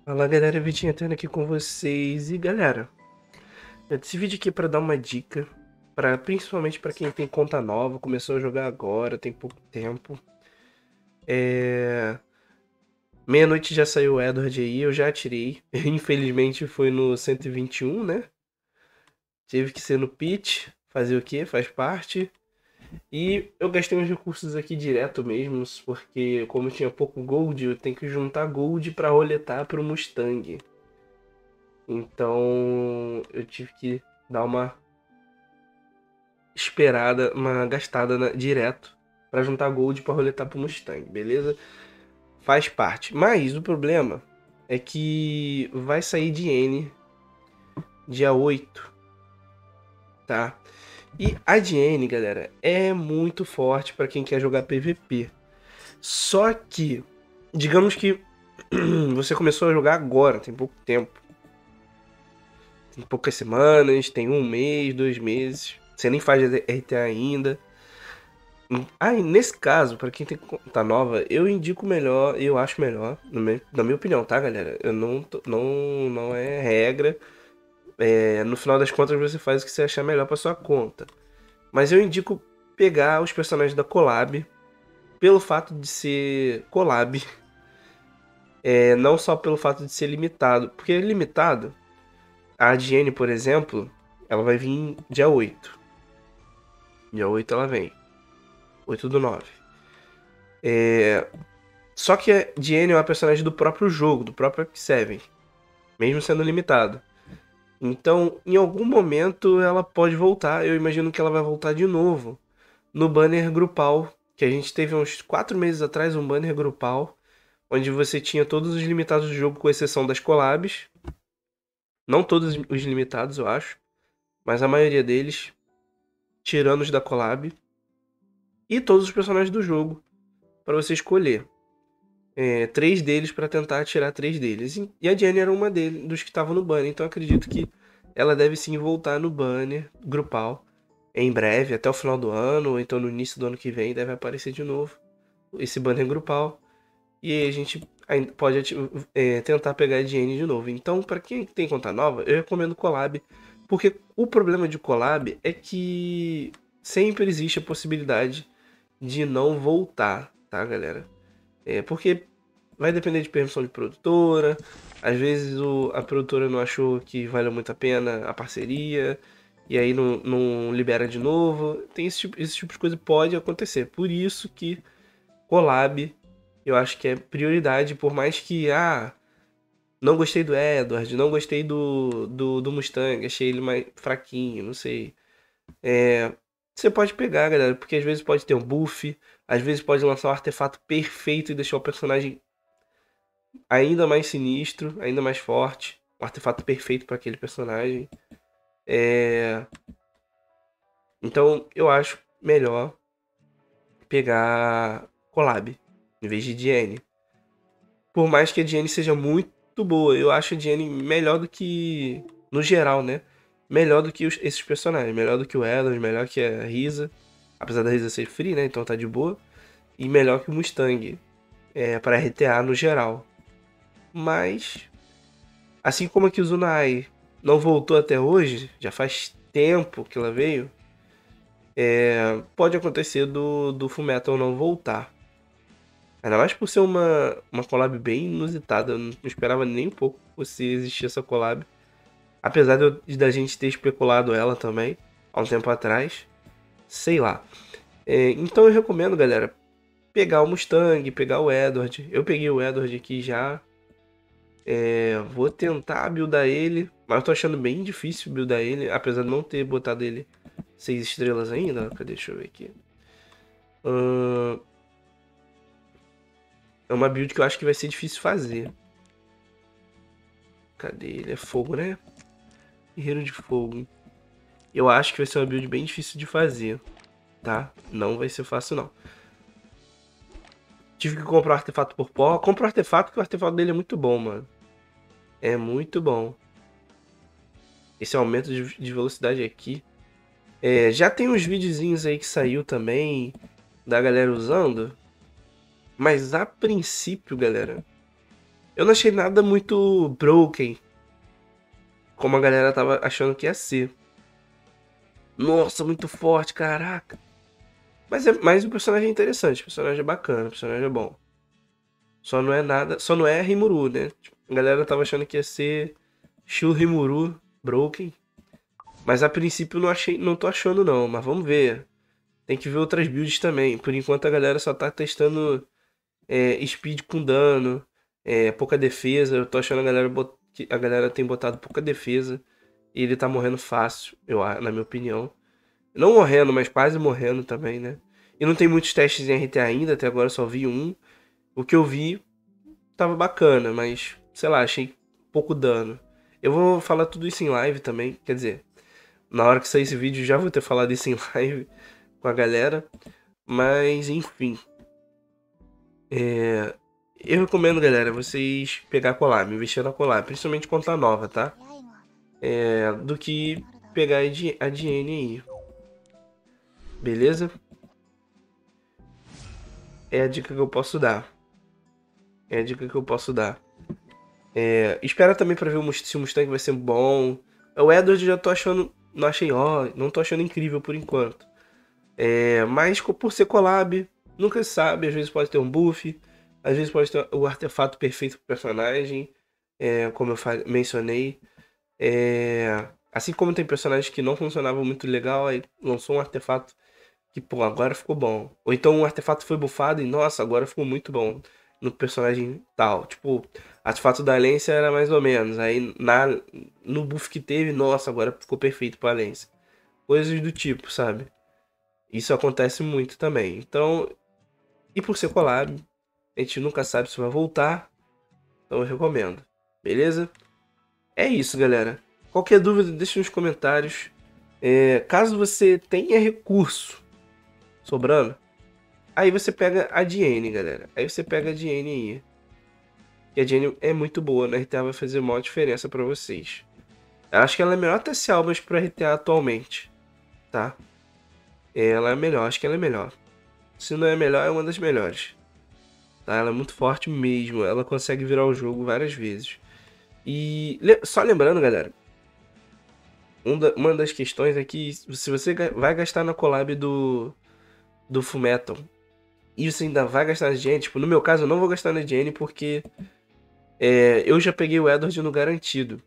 Fala galera, Vitinho entrando aqui com vocês. E galera, esse vídeo aqui é pra dar uma dica, principalmente pra quem tem conta nova, começou a jogar agora, tem pouco tempo. Meia-noite já saiu o Edward aí, eu já atirei. Infelizmente foi no 121, né? Tive que ser no pitch, fazer o quê? Faz parte. E eu gastei uns recursos aqui direto mesmo, porque como eu tinha pouco gold, eu tenho que juntar gold pra roletar pro Mustang. Então eu tive que dar uma esperada, uma gastada direto pra juntar gold pra roletar pro Mustang, beleza? Faz parte. Mas o problema é que vai sair de N dia 8, tá? E a DN, galera, é muito forte pra quem quer jogar PVP. Só que, digamos que você começou a jogar agora, tem pouco tempo. Tem poucas semanas, tem um mês, 2 meses. Você nem faz RTA ainda. E nesse caso, pra quem tem conta nova, eu indico melhor, eu acho melhor, na minha opinião, tá, galera? Eu não é regra. No final das contas, você faz o que você achar melhor pra sua conta. Mas eu indico pegar os personagens da collab, pelo fato de ser collab, não só pelo fato de ser limitado. Porque limitado, a Adrienne, por exemplo, ela vai vir dia 8. Dia 8 ela vem. 8/9. Só que a Diane é uma personagem do próprio jogo, do próprio Epic 7, mesmo sendo limitado. Então, em algum momento ela pode voltar. Eu imagino que ela vai voltar de novo no banner grupal, que a gente teve uns 4 meses atrás, um banner grupal, onde você tinha todos os limitados do jogo, com exceção das collabs. Não todos os limitados, eu acho, mas a maioria deles, tirando os da collab, e todos os personagens do jogo para você escolher. 3 deles para tentar tirar 3 deles. E a Jenny era uma dos que estavam no banner. Então eu acredito que ela deve sim voltar no banner grupal em breve, até o final do ano, ou então no início do ano que vem, deve aparecer de novo esse banner grupal. E aí a gente pode tentar pegar a Jenny de novo. Então, para quem tem conta nova, eu recomendo collab. Porque o problema de collab é que sempre existe a possibilidade de não voltar, tá, galera? Porque vai depender de permissão de produtora. Às vezes a produtora não achou que valeu muito a pena a parceria. E aí não libera de novo. Tem esse tipo de coisa que pode acontecer. Por isso que collab eu acho que é prioridade. Por mais que, não gostei do Edward, não gostei do Mustang, achei ele mais fraquinho, não sei. Você pode pegar, galera, porque às vezes pode ter um buff, às vezes pode lançar um artefato perfeito e deixar o personagem ainda mais sinistro, ainda mais forte. Um artefato perfeito para aquele personagem. Então eu acho melhor pegar collab em vez de DN. Por mais que a DN seja muito boa, eu acho a DN melhor do que, no geral, né? Melhor do que esses personagens. Melhor do que o Edward, melhor que a Risa. Apesar da Risa ser free, né? Então tá de boa. E melhor que o Mustang. Para RTA no geral. Mas, assim como a Kizunai não voltou até hoje, já faz tempo que ela veio, pode acontecer do Fullmetal não voltar. Ainda mais por ser uma collab bem inusitada. Eu não esperava nem um pouco se existir essa collab. Apesar da gente ter especulado ela também, há um tempo atrás. Sei lá. Então eu recomendo, galera, pegar o Mustang, pegar o Edward. Eu peguei o Edward aqui já. Vou tentar buildar ele, mas eu tô achando bem difícil buildar ele, apesar de não ter botado ele 6 estrelas ainda. Cadê? Deixa eu ver aqui. É uma build que eu acho que vai ser difícil fazer. Cadê ele? É fogo, né? Guerreiro de fogo. Eu acho que vai ser uma build bem difícil de fazer, tá? Não vai ser fácil, não. Tive que comprar um artefato por pó. Compra o artefato, que o artefato dele é muito bom, mano. É muito bom. Esse aumento de velocidade aqui. Já tem uns videozinhos aí que saiu também da galera usando. Mas a princípio, galera, Eu não achei nada muito broken, como a galera tava achando que ia ser. Nossa, muito forte, caraca. Mas o personagem é interessante, o personagem é bacana, o personagem é bom. Só não é nada, só não é Rimuru, né? Tipo, a galera tava achando que ia ser estilo Rimuru, broken. Mas a princípio não achei, não tô achando não, mas vamos ver. Tem que ver outras builds também. Por enquanto a galera só tá testando speed com dano, pouca defesa. Eu tô achando que a galera tem botado pouca defesa. E ele tá morrendo fácil, na minha opinião. Não morrendo, mas quase morrendo também, né? E não tem muitos testes em RTA ainda, até agora só vi um. O que eu vi tava bacana, mas sei lá, achei pouco dano. Eu vou falar tudo isso em live também, quer dizer, na hora que sair esse vídeo já vou ter falado isso em live com a galera. Mas enfim, eu recomendo, galera, vocês pegar a collab, investir na collab, principalmente conta nova, tá? Do que pegar a Diene aí, beleza? É a dica que eu posso dar. É a dica que eu posso dar. Espera também pra ver se o Mustang vai ser bom. O Edward já tô achando. Não achei, não tô achando incrível por enquanto. Mas por ser collab, nunca se sabe. Às vezes pode ter um buff, às vezes pode ter o artefato perfeito pro personagem, como eu mencionei. Assim como tem personagens que não funcionavam muito legal, aí lançou um artefato que, pô, agora ficou bom. Ou então um artefato foi bufado e, nossa, agora ficou muito bom no personagem tal. Tipo, artefato da Alência era mais ou menos. Aí no buff que teve, nossa, agora ficou perfeito pra Alência. Coisas do tipo, sabe? Isso acontece muito também. Então, e por ser collab, a gente nunca sabe se vai voltar. Então eu recomendo. Beleza? É isso, galera. Qualquer dúvida, deixa nos comentários. Caso você tenha recurso sobrando, aí você pega a Diene, galera. Aí você pega a Diene aí. Que a Diene é muito boa, na RTA vai fazer uma diferença pra vocês. Eu acho que ela é a melhor TC Albas pro RTA atualmente, tá? Ela é melhor, acho que ela é melhor. Se não é melhor, é uma das melhores. Tá? Ela é muito forte mesmo, ela consegue virar o jogo várias vezes. E só lembrando, galera, uma das questões é que se você vai gastar na collab do Fullmetal e você ainda vai gastar na GN, tipo, no meu caso eu não vou gastar na GN porque eu já peguei o Edward no garantido.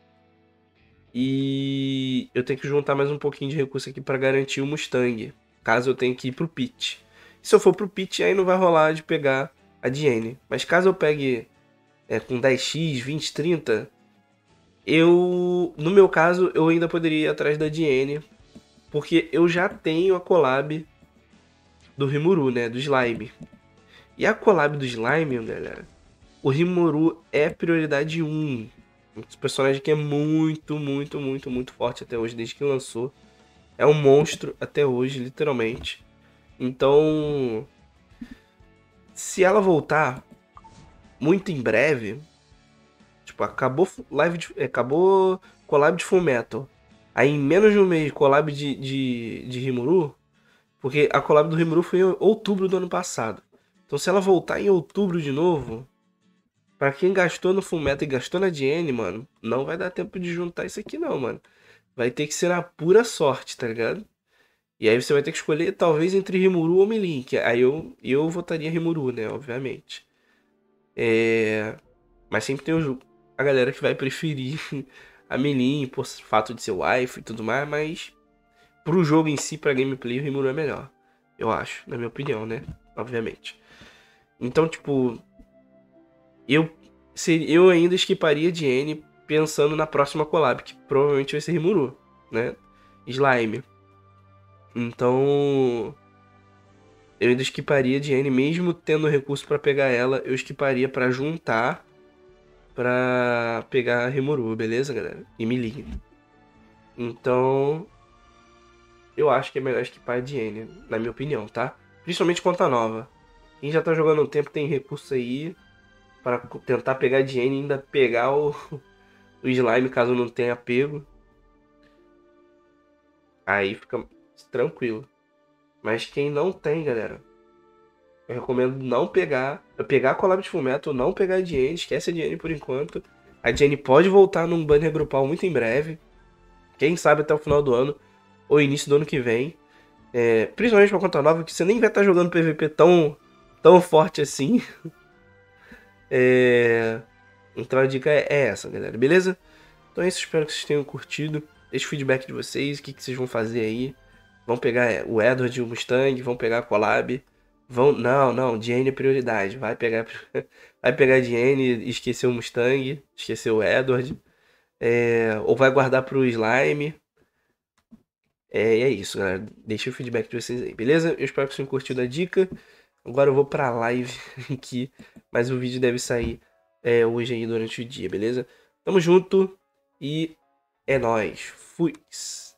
E eu tenho que juntar mais um pouquinho de recurso aqui pra garantir o Mustang, caso eu tenha que ir pro pit. Se eu for pro pit, aí não vai rolar de pegar a Diene. Mas caso eu pegue com 10x, 20, 30, no meu caso, eu ainda poderia ir atrás da Diene, porque eu já tenho a collab do Rimuru, né, do Slime. E a collab do Slime, galera, o Rimuru é prioridade 1. Esse personagem que é muito, muito, muito, muito forte até hoje, desde que lançou. É um monstro até hoje, literalmente. Então, se ela voltar muito em breve, tipo, acabou collab de Fullmetal. Aí em menos de um mês, collab de Rimuru, porque a collab do Rimuru foi em outubro do ano passado. Então se ela voltar em outubro de novo, pra quem gastou no Fullmetal e gastou na DN, mano, não vai dar tempo de juntar isso aqui não, mano. Vai ter que ser na pura sorte, tá ligado? E aí você vai ter que escolher talvez entre Rimuru ou Melee, que aí eu votaria Rimuru, né, obviamente. Mas sempre tem a galera que vai preferir a Melee por fato de ser wife e tudo mais, mas pro jogo em si, pra gameplay, o Rimuru é melhor. Eu acho, na minha opinião, né? Obviamente. Então, tipo, eu, eu ainda esquiparia de N pensando na próxima collab, que provavelmente vai ser Rimuru, né? Slime. Então, eu ainda esquiparia de N, mesmo tendo recurso pra pegar ela, eu esquiparia pra juntar pra pegar Rimuru, beleza, galera? E me ligue. Então, eu acho que é melhor esquipar de N, na minha opinião, tá? Principalmente conta nova. Quem já tá jogando um tempo tem recurso aí para tentar pegar de N e ainda pegar o slime caso não tenha pego. Aí fica tranquilo. Mas quem não tem, galera, Eu recomendo não pegar. Pegar a collab de Fullmetal, não pegar a Diane, esquece a Diane por enquanto. A Diane pode voltar num banner grupal muito em breve. Quem sabe até o final do ano ou início do ano que vem. Principalmente pra conta nova, que você nem vai estar jogando PVP tão forte assim. Então a dica é essa, galera, beleza? Então é isso, espero que vocês tenham curtido. Deixa o feedback de vocês, o que vocês vão fazer aí. Vão pegar o Edward e o Mustang, vão pegar a collab. Não, Diane é prioridade. Vai pegar, vai pegar a Diane e esquecer o Mustang, esquecer o Edward. Ou vai guardar pro Slime. E é isso, galera. Deixa o feedback de vocês aí, beleza? Eu espero que vocês tenham curtido a dica. Agora eu vou pra live aqui, mas o vídeo deve sair hoje aí durante o dia, beleza? Tamo junto e é nóis. Fui!